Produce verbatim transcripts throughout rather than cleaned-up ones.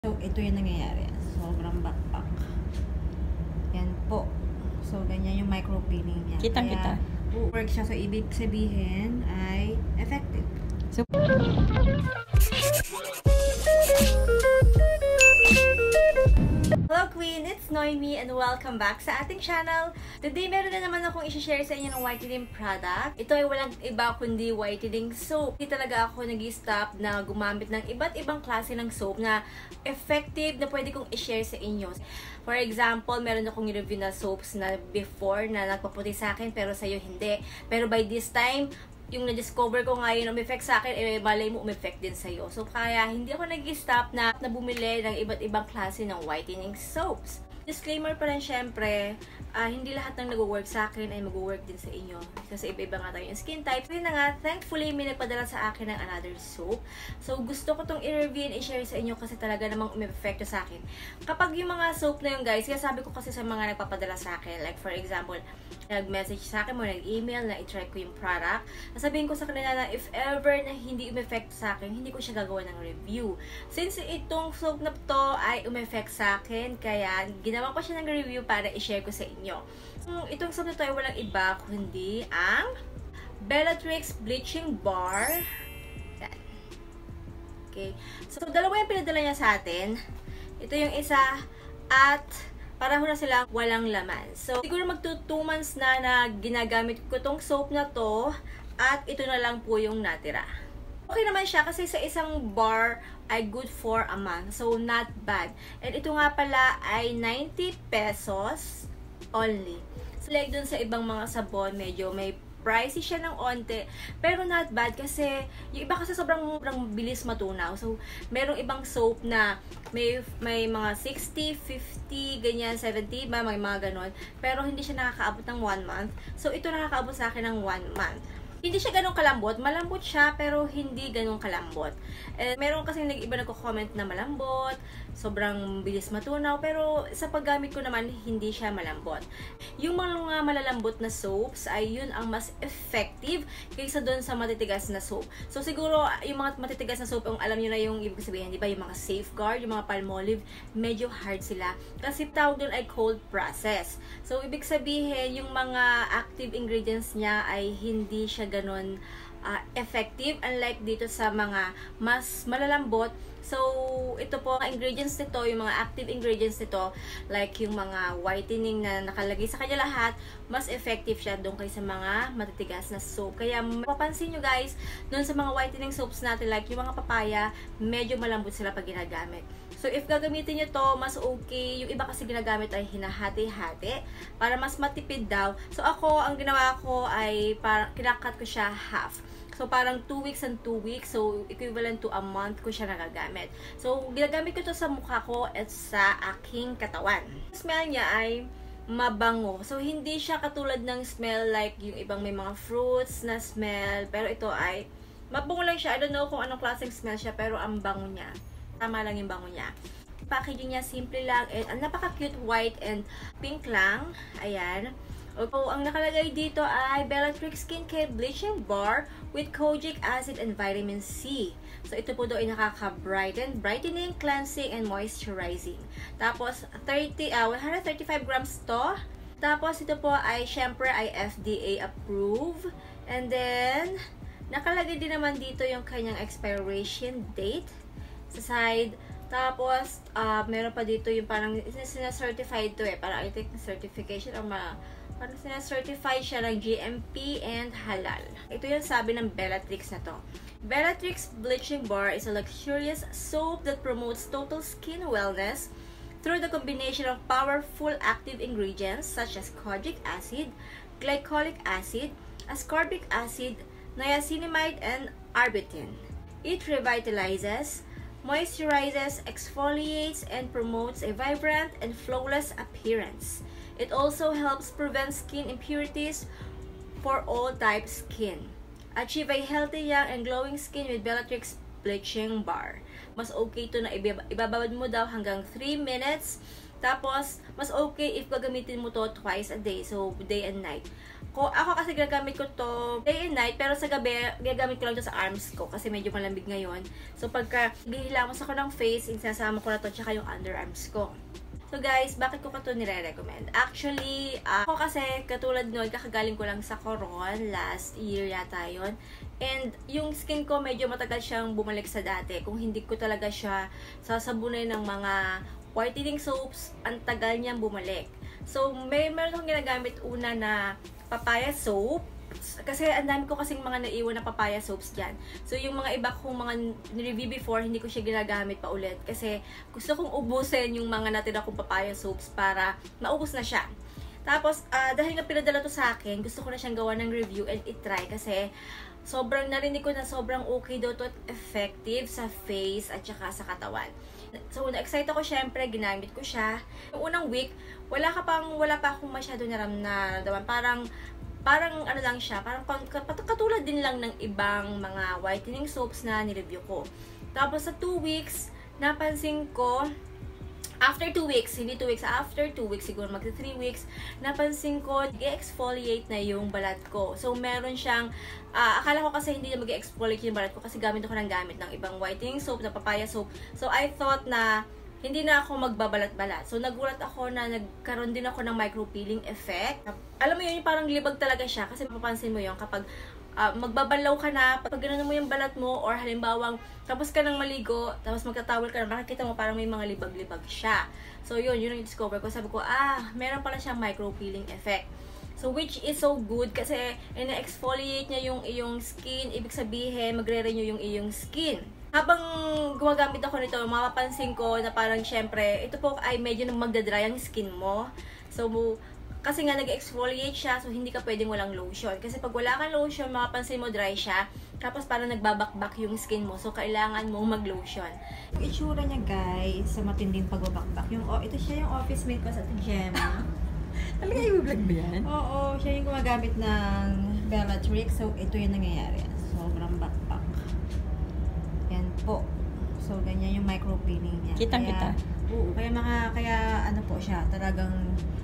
So, ito yung nangyayari. Sobrang backpack. Yan po. So, ganyan yung micro-peeling niya. Kitang-kita. Work siya. So, ibig sabihin ay effective. So, hello Queen! It's Noemi and welcome back sa ating channel. Today, meron na naman akong i-share sa inyo ng whitening product. Ito ay walang iba kundi whitening soap. Hindi talaga ako nag-stop na gumamit ng iba't ibang klase ng soap na effective na pwede kong i-share sa inyo. For example, meron akong review na soaps na before na nagpaputi sa akin pero sa'yo hindi. Pero by this time, yung na-discover ko ngayon, umeffect sa akin, eh, malay mo umeffect din sa'yo. So, kaya hindi ako nag-stop na, na bumili ng iba't ibang klase ng whitening soaps. Disclaimer pa rin, syempre, uh, hindi lahat ng nag-work sa akin ay mag-work din sa inyo. Kasi iba-iba nga tayo yung skin type. So, yun na nga, thankfully, may nagpadala sa akin ng another soap. So, gusto ko tong i-review and i-share sa inyo kasi talaga namang umeffect sa akin. Kapag yung mga soap na yung guys, kaya sabi ko kasi sa mga nagpapadala sa akin, like for example, nag-message sa akin mo, nag-email na i-try ko yung product. Sasabihin ko sa kanila na if ever na hindi umeffect sa akin, hindi ko siya gagawa ng review. Since itong soap na to ay umeffect sa akin, kaya ginawa ko siya ng review para i-share ko sa inyo. Itong soap na to ay walang iba kundi ang Bellatrix Bleaching Bar. Yan. Okay. So, dalawa yung pinadala niya sa atin. Ito yung isa at pareho na silang walang laman. So, siguro magto two months na na ginagamit ko tong soap na to at ito na lang po yung natira. Okay naman siya kasi sa isang bar ay good for a month. So, not bad. And ito nga pala ay ninety pesos only. So, like dun sa ibang mga sabon, medyo may pricey siya ng onte, pero not bad kasi yung iba kasi sobrang, sobrang bilis matunaw. So, merong ibang soap na may, may mga sixty, fifty, ganyan, seventy, ba, may mga ganon. Pero hindi siya nakakaabot ng one month. So, ito nakakaabot sa akin ng one month. Hindi siya ganun kalambot. Malambot siya, pero hindi ganun kalambot. And meron kasi nag-iba nagko-comment na malambot, sobrang bilis matunaw, pero sa paggamit ko naman, hindi siya malambot. Yung mga malalambot na soaps ay yun ang mas effective kaysa doon sa matitigas na soap. So siguro, yung mga matitigas na soap, yung alam nyo na yung ibig sabihin, di ba? Yung mga Safeguard, yung mga Palmolive, medyo hard sila. Kasi tawag doon ay cold process. So, ibig sabihin, yung mga active ingredients niya ay hindi siya ganon uh, effective, unlike dito sa mga mas malalambot. So, ito po, ang ingredients nito, yung mga active ingredients nito, like yung mga whitening na nakalagay sa kanya lahat, mas effective siya doon kaysa mga matitigas na soap. Kaya, mapapansin nyo guys, doon sa mga whitening soaps natin, like yung mga papaya, medyo malambot sila pag ginagamit. So, if gagamitin nyo to, mas okay. Yung iba kasi ginagamit ay hinahati-hati para mas matipid daw. So, ako, ang ginawa ko ay para, kinakat ko siya half. So, parang two weeks and two weeks. So, equivalent to a month ko siya nagagamit. So, ginagamit ko to sa mukha ko at sa aking katawan. Smell niya ay mabango. So, hindi siya katulad ng smell like yung ibang may mga fruits na smell. Pero ito ay mabango lang siya. I don't know kung anong klaseng smell siya, pero ang bango niya. Tama lang yung bango niya. Packaging niya simple lang and ang napaka-cute white and pink lang. Ayan. So, ang nakalagay dito ay Bellatrix Skincare Bleaching Bar with kojic acid and vitamin C. So, ito po daw ay nakaka-brighten, brightening, cleansing, and moisturizing. Tapos, thirty, uh, one hundred thirty-five grams to. Tapos, ito po ay syempre ay F D A approved. And then, nakalagay din naman dito yung kanyang expiration date sa side. Tapos, uh, meron pa dito yung parang sina-certified to eh. Parang I think certification or ma parang sina-certify siya ng G M P and halal. Ito yung sabi ng Bellatrix na to. Bellatrix Bleaching Bar is a luxurious soap that promotes total skin wellness through the combination of powerful active ingredients such as kojic acid, glycolic acid, ascorbic acid, niacinamide, and arbutin. It revitalizes, moisturizes, exfoliates, and promotes a vibrant and flawless appearance. It also helps prevent skin impurities for all types skin. Achieve a healthy, young, and glowing skin with Bellatrix Bleaching Bar. Mas okay to na ibababad mo daw hanggang three minutes Tapos, mas okay if gagamitin mo to twice a day. So, day and night. Ko, ako kasi gagamit ko to day and night, pero sa gabi, gagamit ko lang to sa arms ko kasi medyo malamig ngayon. So, pagka gihilamos ako ng face, isasama ko na to tsaka yung underarms ko. So guys, bakit ko ka ito nire-recommend? Actually, uh, ako kasi katulad nun, kakagaling ko lang sa Coron, last year yata yun. And yung skin ko medyo matagal siyang bumalik sa dati. Kung hindi ko talaga siya sasabunin ng mga whitening soaps, ang tagal niyang bumalik. So, may meron akong ginagamit una na papaya soap. Kasi ang dami ko kasing mga naiwan na papaya soaps dyan. So, yung mga iba kong mga review before, hindi ko siya ginagamit pa ulit. Kasi gusto kong ubusin yung mga natira kong papaya soaps para maubos na siya. Tapos, uh, dahil nga pinadala to sa akin, gusto ko na siyang gawa ng review and itry. Kasi sobrang narinig ko na sobrang okay daw to at effective sa face at saka sa katawan. So, na-excite ako syempre, ginamit ko siya. Yung unang week, wala ka pang, wala pa akong masyado naram na nararamdaman. Parang, parang ano lang siya, parang katulad din lang ng ibang mga whitening soaps na nireview ko. Tapos sa two weeks, napansin ko, after two weeks, hindi two weeks, after two weeks, siguro magta three weeks, napansin ko, nag-exfoliate na yung balat ko. So, meron siyang, uh, akala ko kasi hindi na mag-exfoliate yung balat ko kasi gamit ako ng gamit ng ibang whitening soap, na papaya soap. So, I thought na hindi na ako magbabalat-balat. So, nagulat ako na nagkaroon din ako ng micro-peeling effect. Alam mo yun, yung parang libag talaga siya. Kasi mapapansin mo yun kapag uh, magbabalaw ka na, pag gano'n mo yung balat mo, or halimbawang tapos ka nang maligo, tapos magtatawal ka na, makikita mo parang may mga libag-libag siya. So, yun, yun yung discover ko. Sabi ko, ah, meron pala siyang micro-peeling effect. So, which is so good kasi ina-exfoliate niya yung iyong skin. Ibig sabihin, magre-renew yung iyong skin. Habang gumagamit ako nito, mapapansin ko na parang syempre, ito po ay medyo nang magdadry ang skin mo. So, kasi nga nag-exfoliate siya, so hindi ka pwedeng walang lotion. Kasi pag wala kang lotion, mapapansin mo dry siya, tapos parang nagbabakbak yung skin mo. So, kailangan mong mag-lotion. Yung itsura niya guys, sa matinding pagbabakbak. Yung, oh, ito siya yung office mate ko sa Gemma. Talaga yung vlog ba yan? Oo, siya yung gumagamit ng Bellatrix. So, ito yung nangyayari. Sobrang bakbak. Yan po. So, ganyan yung micro-peeling niya. Kitang-kita. Oo, kaya maka, kaya ano po siya, talagang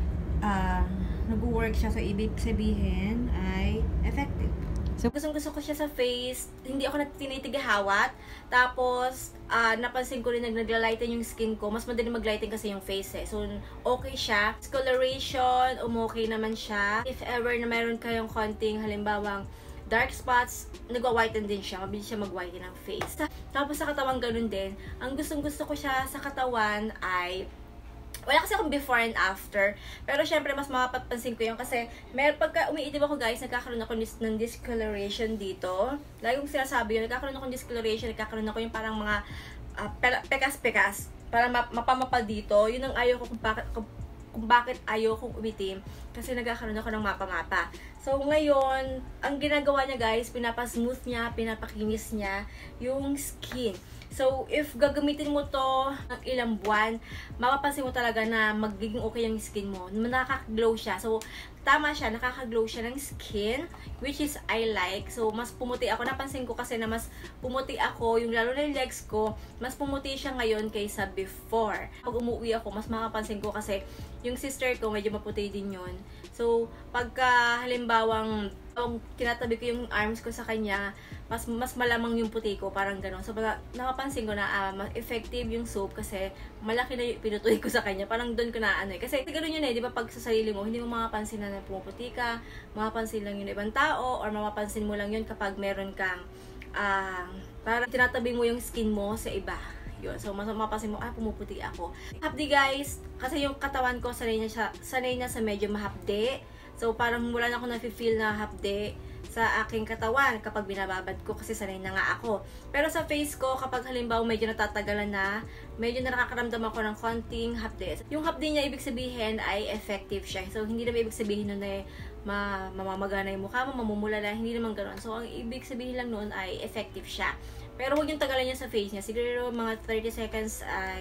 uh, nag-work siya. So, ibig sabihin ay effective. So, gustong-gusto ko siya sa face. Hindi ako natitinitighawat. Tapos, uh, napansin ko rin nag naglalighten yung skin ko. Mas madali maglighten kasi yung face eh. So, okay siya. Discoloration, umokay naman siya. If ever na mayroon kayong konting halimbawang dark spots, nagwa-whiten din siya. Mabilis siya mag-whiten ng face. Tapos sa katawan, ganun din. Ang gustong-gusto ko siya sa katawan ay wala kasi akong before and after. Pero syempre, mas mapapansin ko yun kasi mer pagka umiitim ako guys, nagkakaroon ako ng discoloration dito. Lagi kong sinasabi yun, nagkakaroon ako ng discoloration, nagkakaroon ako yung parang mga uh, pekas-pekas. Parang map mapamapal dito. Yun ang ayaw ko kung bakit, kung, kung bakit ayaw kong umitim. Kasi nagkakaroon ako ng mapa-mapa. So, ngayon, ang ginagawa niya guys, pinapasmooth niya, pinapakinis niya yung skin. So, if gagamitin mo to ng ilang buwan, mapapansin mo talaga na magiging okay yung skin mo. Nakaka-glow siya. So, tama siya, nakaka-glow siya ng skin, which is I like. So, mas pumuti ako. Napansin ko kasi na mas pumuti ako, yung lalo na yung legs ko, mas pumuti siya ngayon kaysa before. Pag umuwi ako, mas makapansin ko kasi yung sister ko, medyo maputi din yun. So, pagka halimbawang um, tinatabi ko yung arms ko sa kanya, mas mas malamang yung puti ko, parang gano'n. So, pag nakapansin ko na uh, mas effective yung soap kasi malaki na yung pinutuloy ko sa kanya. Parang doon ko na ano eh. Kasi gano'n yun eh, di ba pag sa sarili mo, hindi mo makapansin na pumuputi ka, makapansin lang yun ibang tao, or makapansin mo lang yun kapag meron kang, uh, parang tinatabi mo yung skin mo sa iba. Yun. So, mas mapapansin mo, ah, pumuputi ako. Hapdi guys, kasi yung katawan ko, sanay na, siya, sanay na sa medyo mahapdi. So, parang wala na ako na-feel na hapdi sa aking katawan kapag binababad ko kasi sanay na nga ako. Pero sa face ko, kapag halimbawa medyo natatagalan na, medyo nakakaramdam ako ng konting hapdi. Yung hapdi niya, ibig sabihin ay effective siya. So, hindi naman ibig sabihin nun ay ma mamamagana yung mukha mo, mamumulala, hindi naman ganoon. So, ang ibig sabihin lang noon ay effective siya. Pero huwag yung tagalan niya sa face niya. Siguro mga thirty seconds ay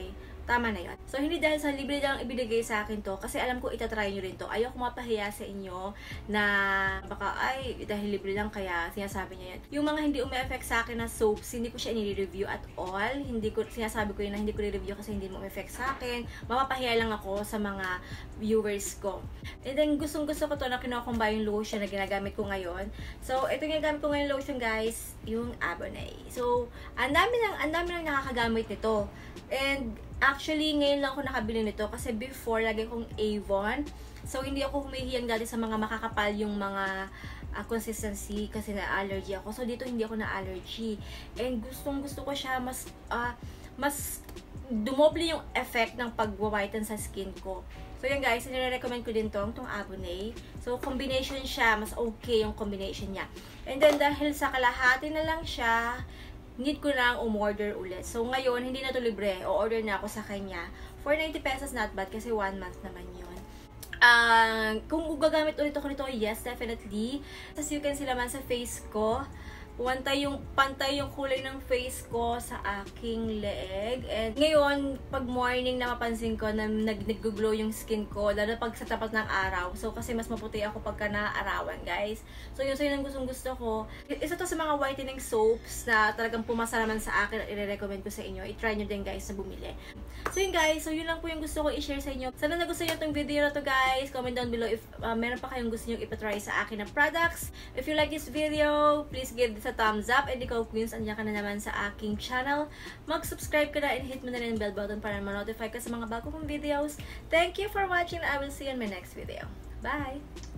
tama na yun. So, hindi dahil sa libre lang ibinigay sa akin to, kasi alam ko itatry nyo rin to. Ayaw ko mapahiya sa inyo na baka, ay, dahil libre lang kaya sinasabi niya yan. Yung mga hindi umi-effect sa akin na soaps, hindi ko siya i-review at all. Hindi ko, sinasabi ko yun na hindi ko i-review kasi hindi mo umi-effect sa akin. Mapapahiya lang ako sa mga viewers ko. And then, gustong-gusto ko to na kinukumbay yung lotion na ginagamit ko ngayon. So, ito yung ginagamit ko ngayon lotion, guys, yung Abonay. So, ang dami lang, ang dami lang nakakagamit nito. And, actually, ngayon lang ako nakabili nito kasi before, lagi kong Avon. So, hindi ako humihiyang dati sa mga makakapal yung mga uh, consistency kasi na-allergy ako. So, dito hindi ako na-allergy. And, gustong-gusto ko siya mas, uh, mas dumoble yung effect ng pag-whiten sa skin ko. So, yun guys, nire-recommend ko din tong, tong Abonay. So, combination siya. Mas okay yung combination niya. And then, dahil sa kalahati na lang siya, need ko lang umorder ulit. So, ngayon, hindi na to libre. O-order na ako sa kanya. For ninety pesos, not bad. Kasi one month naman yun. Uh, kung gagamit ulit ako nito, yes, definitely. As you can see naman sa face ko, pantay yung, pantay yung kulay ng face ko sa aking leeg. And ngayon, pag morning na mapansin ko na nag-glow yung skin ko, lalo pag sa tapat ng araw. So, kasi mas maputi ako pagka naaarawan, guys. So, yun, so yun ang gustong gusto ko. Isa to sa mga whitening soaps na talagang pumasa naman sa akin at i-recommend ko sa inyo. I-try nyo din, guys, na bumili. So, yun, guys. So, yun lang po yung gusto ko i-share sa inyo. Sana nagustuhan nyo itong video na to, guys. Comment down below if uh, meron pa kayong gusto nyo ipatry sa akin na products. If you like this video, please give this a thumbs up. And ikaw, Queens, andiyan ka na naman sa aking channel. Mag-subscribe ka na and hit mo na rin yung bell button para ma-notify ka sa mga bago kong videos. Thank you for watching. I will see you in my next video. Bye!